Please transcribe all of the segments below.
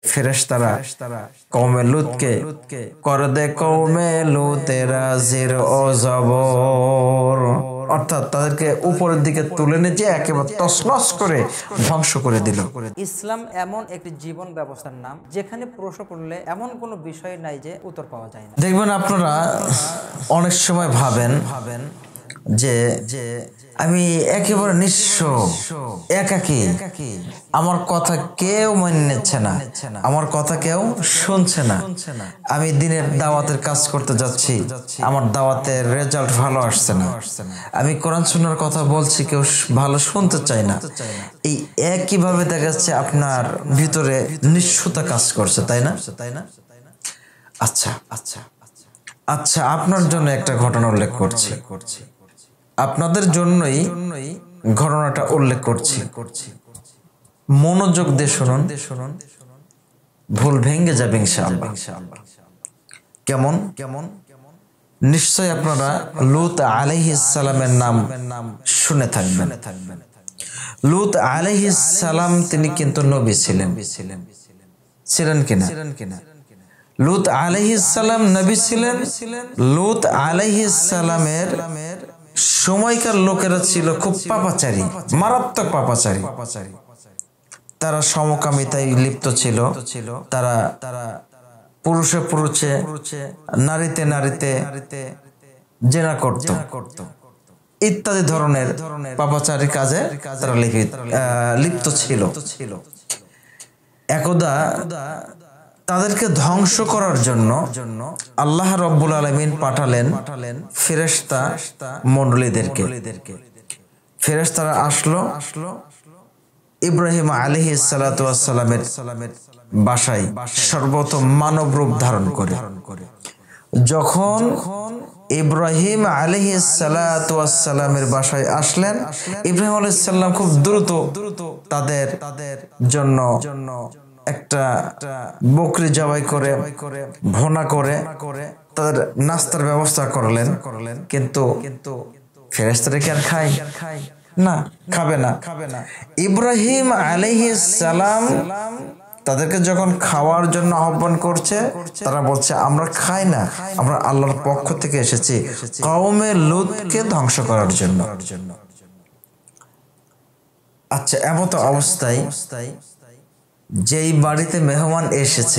ফেরেশতারা কওমে লূতকে করে দে কওমে লূতের জির ও জবর, অর্থাৎ তাদেরকে উপরের দিকে তুলে নিয়ে যে একেবারে তছনছ করে ধ্বংস করে দিল। ইসলাম এমন একটি জীবন ব্যবস্থার নাম যেখানে প্রশ্ন করলে এমন কোনো বিষয় নাই যে উত্তর পাওয়া যায় না। দেখবেন আপনারা অনেক সময় ভাবেন যে আমি একেবারে নিঃস্ব, একাকী, আমার কথা কেউ মেনে নিচ্ছে না, আমার কথা কেউ শুনছে না। আমি দিনের দাওয়াতের কাজ করতে যাচ্ছি, আমার দাওয়াতের রেজাল্ট ভালো আসছে না। আমি কোরআন সুন্নাহর কথা বলছি, কেউ ভালো শুনতে চায় না। এই একইভাবে দেখা যাচ্ছে আপনার ভিতরে নিঃস্বতা কাজ করছে, তাই না? আচ্ছা আচ্ছা আচ্ছা, আপনার জন্য একটা ঘটনা উল্লেখ করছি, আপনাদের জন্যই ঘটনাটা উল্লেখ করছি। মনোযোগ দিয়ে শুনুন, ভুল ভেঙে যাবে ইনশাআল্লাহ। কেমন কেমন নিশ্চয় আপনারা লূত আলাইহিস সালামের নাম শুনে থাকবেন। লূত আলাইহিস সালাম তিনি কিন্তু নবী ছিলেন, ছিলেন কিনা? লূত আলাইহিস সালাম নবী ছিলেন। লূত আলাইহিস সালামের সময়কার লোকেরা ছিল খুব পাপাচারী, মারাত্মক পাপাচারী। তারা সমকামিতায় লিপ্ত ছিল, তারা পুরুষে পুরুষে, নারীতে নারীতে জেনা করত, ইত্যাদি ধরনের পাপাচারী কাজে তারা লিপ্ত ছিল। একদা তাদেরকে ধ্বংস করার জন্য আল্লাহ রব্বুল আলামিন পাঠালেন ফেরেশতা মণ্ডলীদেরকে। ফেরেশতারা আসলো ইব্রাহিম আলাইহিস সালাতু ওয়াস সালামের বাসায় সর্বপ্রথম মানব রূপ ধারণ করে। যখন ইব্রাহিম আলাইহিস সালাতু ওয়াস সালামের বাসায় আসলেন, ইব্রাহিম আলাইহিস সালাম খুব দ্রুত তাদের জন্য একটা বকরি জবাই করে ভুনা করে তাদের নাস্তার ব্যবস্থা করলেন। কিন্তু ফেরেশতারা কি আর খায় না? খাবে না। ইব্রাহিম আলাইহিস সালাম তাদেরকে যখন খাওয়ার জন্য আহ্বান করছে, তারা বলছে আমরা খাই না, আমরা আল্লাহর পক্ষ থেকে এসেছি কওমে লূতকে ধ্বংস করার জন্য। আচ্ছা, এমত অবস্থায় যেই বাড়িতে মেহমান এসেছে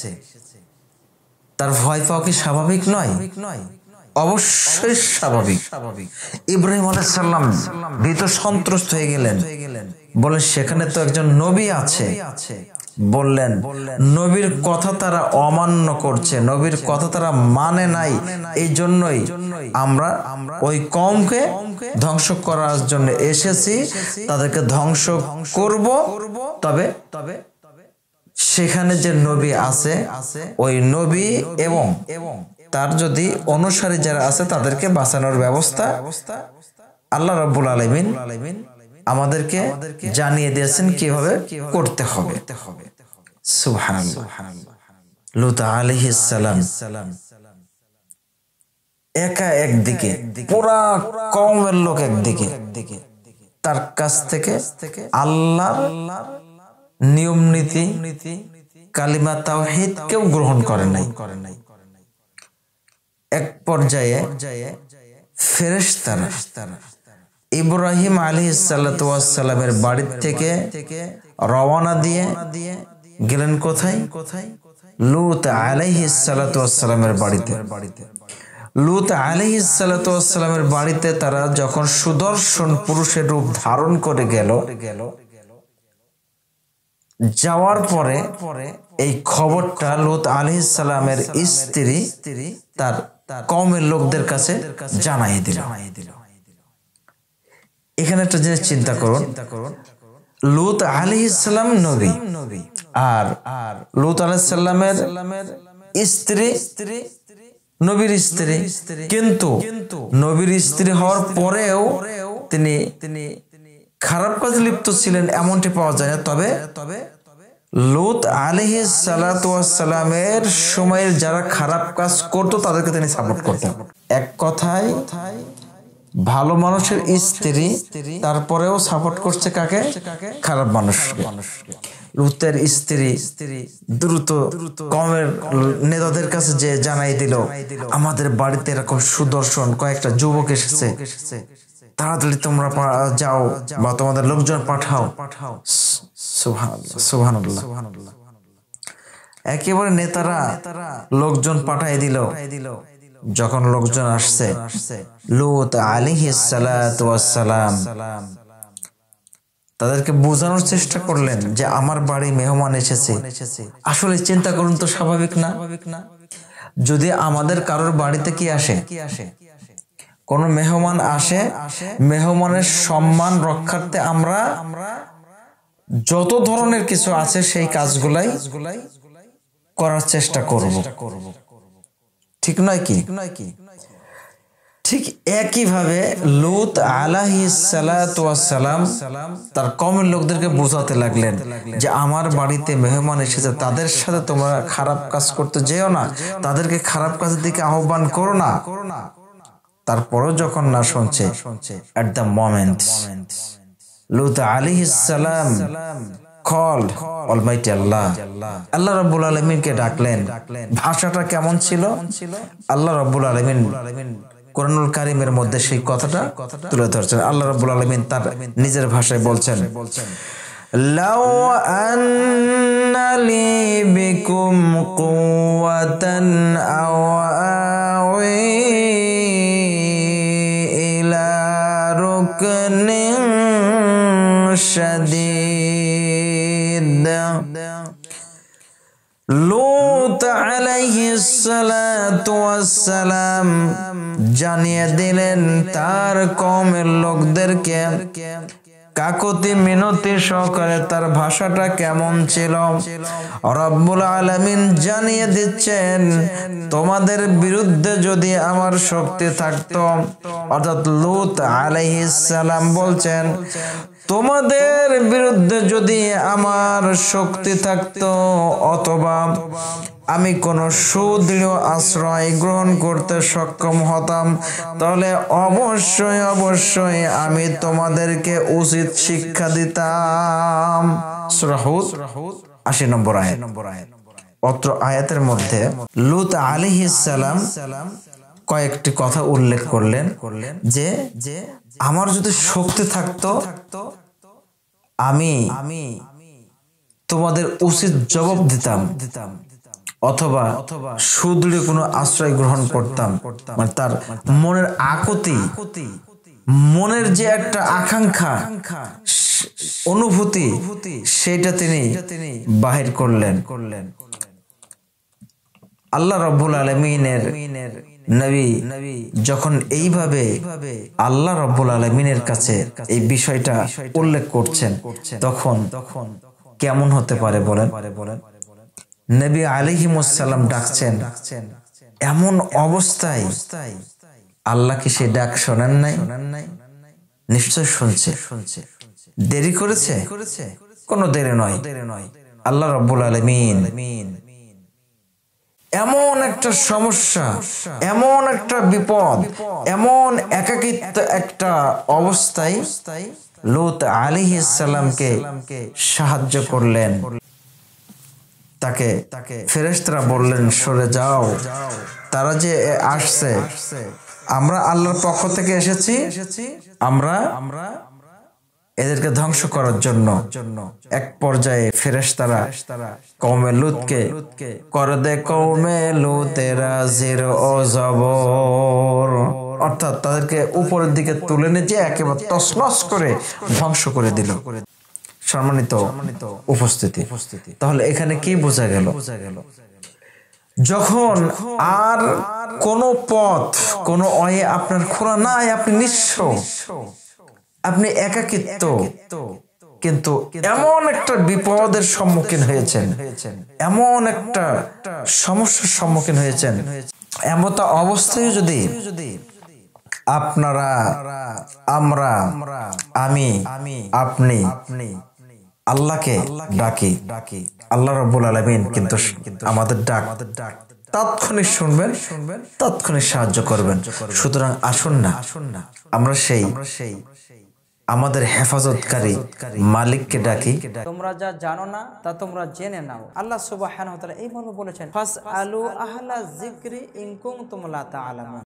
তার ভয় পাওয়া কি স্বাভাবিক নয়? অবশ্যই স্বাভাবিক। ইব্রাহিম আলাইহিস সালাম ভীত সন্ত্রস্ত হয়ে গেলেন, বলে সেখানে তো একজন নবী আছে। বললেন নবীর কথা তারা অমান্য করছে, নবীর কথা তারা মানে নাই, এই জন্যই আমরা ওই কওমকে ধ্বংস করার জন্য এসেছি, তাদেরকে ধ্বংস করব। তবে সেখানে যে নবী আছে ওই নবী এবং তার যদি অনুসারী যারা আছে তাদেরকে বাঁচানোর ব্যবস্থা আল্লাহ রাব্বুল আলামিন আমাদেরকে জানিয়ে দিয়েছেন কিভাবে করতে হবে। সুবহানাল্লাহ। লূত আলাইহিস সালাম একা একদিকে, পুরা কওমের লোক একদিকে, তার কাছ থেকে আল্লাহর নিয়ম নীতি কালিমা তাওহীদ কেউ গ্রহণ করে নাই। এক পর্যায়ে ফেরেশতারা ইব্রাহিম আলাইহিস সালাতু ওয়াস সালামের বাড়ি থেকে রওনা দিয়ে গেলেন কোথায়? লূত আলাইহিস সালাতু ওয়াস সালামের বাড়িতে। লূত আলাইহিস সালাতু ওয়াস সালামের বাড়িতে তারা যখন সুদর্শন পুরুষের রূপ ধারণ করে গেল, যাওয়ার পরে এই খবরটা লূত আলাইহিস সালামের স্ত্রী তার কওমের লোকদের কাছে জানাই দিল। এখানে একটা জিনিস চিন্তা করুন, লূত আলাইহিস সালাম নবী, আর লূত আলাইহিস সালামের স্ত্রী নবীর স্ত্রী, কিন্তু নবীর স্ত্রী হওয়ার পরেও তিনি খারাপ কাজে লিপ্ত ছিলেন এমনটি পাওয়া যায় না। তবে লূত আলাইহিস সালাতু ওয়াস সালামের সময়ের যারা খারাপ কাজ করতো তাদেরকে তিনি সাপোর্ট করতেন। এক কথায় ভালো মানুষের স্ত্রী তারপরেও সাপোর্ট করছে কাকে? খারাপ মানুষকে। লুতের স্ত্রী দ্রুত কওমের নেতাদের কাছে যে জানাই দিল, আমাদের বাড়িতে এরকম সুদর্শন কয়েকটা যুবক এসেছে, তাড়াতাড়ি তোমরা যাও বা তোমাদের লোকজন পাঠাও। সুবহানাল্লাহ, সুবহানাল্লাহ। একেবারে নেতারা লোকজন পাঠাই দিল। যখন লোকজন আসছে, লূত আলাইহিস সালাতু ওয়াস সালাম তাদেরকে বোঝানোর চেষ্টা করলেন যে আমার বাড়ি মেহমান এসেছে। আসলে চিন্তা করুন তো, স্বাভাবিক না? যদি আমাদের কারোর বাড়িতে কি আসে, কোন মেহমান আসে, মেহমানের সম্মান রক্ষার্থে আমরা যত ধরনের কিছু আছে সেই কাজগুলাই করার চেষ্টা করব, ঠিক নয় কি? ঠিক একইভাবে লূত আলাইহিস সালাতু ওয়াস সালাম তার কওমের লোকদেরকে বোঝাতে লাগলেন যে আমার বাড়িতে মেহমান এসেছে, তাদের সাথে তোমরা খারাপ কাজ করতে যেও না, তাদেরকে খারাপ কাজের দিকে আহ্বান করো না। তারপরও যখন না শুনছে, এট দ্য মোমেন্ট লূত আলাইহিস সালাম called Almighty Allah. আল্লাহ রাব্বুল আলামিনকে ডাকলেন। ভাষাটা কেমন ছিল? আল্লাহ রাব্বুল আলামিন কোরআনুল কারীমের মধ্যে সেই কথাটা তুলে ধরছেন। আল্লাহ রাব্বুল আলামিন তার নিজের ভাষায় বলছেন, লাউ আন্না লি বিকুম কুওয়াতান আও আওই ইলা রুকনিন শাদীদ। লূত আলাইহিস সালাতু ওয়াস সালাম জানিয়ে দিলেন তার কওমের লোকদেরকে কাকুতি মিনতি সহকারে তার ভাষাটা কেমন ছিল। রব্বুল আলামিন জানিয়ে দিচ্ছেন, তোমাদের বিরুদ্ধে যদি আমার শক্তি থাকতো, অর্থাৎ লূত আলাইহিস সালাম বলছেন, তোমাদের বিরুদ্ধে যদি আমার শক্তি থাকতো অথবা আমি কোন সুদৃঢ় আশ্রয় গ্রহণ করতে সক্ষম হতাম, তাহলে অবশ্যই অবশ্যই আমি তোমাদেরকে উচিত শিক্ষা দিতাম। সূরা হুদ ৮০ নম্বর আয়াত। অত্র আয়াতের মধ্যে লূত আলাইহিস সালাম কয়েকটি কথা উল্লেখ করলেন যে আমার যদি শক্তি থাকতো আমি তোমাদের উচিত জবাব দিতাম অথবা সুদৃঢ় কোনো আশ্রয় গ্রহণ করতাম। মানে তার মনের আকুতি, মনের যে একটা আকাঙ্ক্ষা, অনুভূতি, সেটা তিনি বাহির করলেন। আল্লাহ রাব্বুল আলামিনের নবী যখন এইভাবে আল্লাহ রাব্বুল আলামিনের কাছে এই বিষয়টা উল্লেখ করছেন, তখন কেমন হতে পারে বলেন? নবী আলাইহিস সালাম ডাকছেন, এমন অবস্থায় আল্লাহ কি সে ডাক শোনেন নাই? নিশ্চয় শুনছে। দেরি করেছে? কোনো দেরি নয়। আল্লাহ রাব্বুল আলামিন এমন একটা সমস্যা, এমন একটা বিপদ, এমন একাকিত্ব একটা অবস্থায় লূত আলাইহিস সালামকে সাহায্য করলেন। তাকে ফেরেশতারা বললেন, সরে যাও, তারা যে আসছে, আমরা আল্লাহর পক্ষ থেকে এসেছি, আমরা এদেরকে ধ্বংস করার জন্য। এক পর্যায়ে ফেরেশতারা কওমে লূতকে করে দে কওমে লূতের জির ও জবর, অর্থাৎ তাদেরকে উপরের দিকে তুলে নিয়ে একেবারে তছনছ করে ধ্বংস করে দিল। সম্মানিত উপস্থিতি, তাহলে এখানে কি বোঝা গেল? যখন আর কোনো পথ, কোনো ওয়ে আপনার খোলা নাই, আপনি নিঃস্ব, আপনি একাকিত্ব, কিন্তু এমন একটা বিপদের সম্মুখীন হয়েছেন, এমন একটা সমস্যার সম্মুখীন হয়েছেন, এমন অবস্থায় যদি আপনারা, আমরা, আমি, আপনি আল্লাহকে ডাকি, আল্লাহ রাব্বুল আলামিন কিন্তু আমাদের ডাক তাৎক্ষণিক শুনবেন, তাৎক্ষণিক সাহায্য করবেন। সুতরাং আসুন না আমরা সেই আমাদের হেফাজতকারী মালিককে ডাকি। তোমরা যা জানো না তা তোমরা জেনে নাও। আল্লাহ সুবহানাহু ওয়া তাআলা এই মর্মে বলেছেন, ফাসআলু আহলা যিকরি ইন কুনতুম লা তা'লামুন।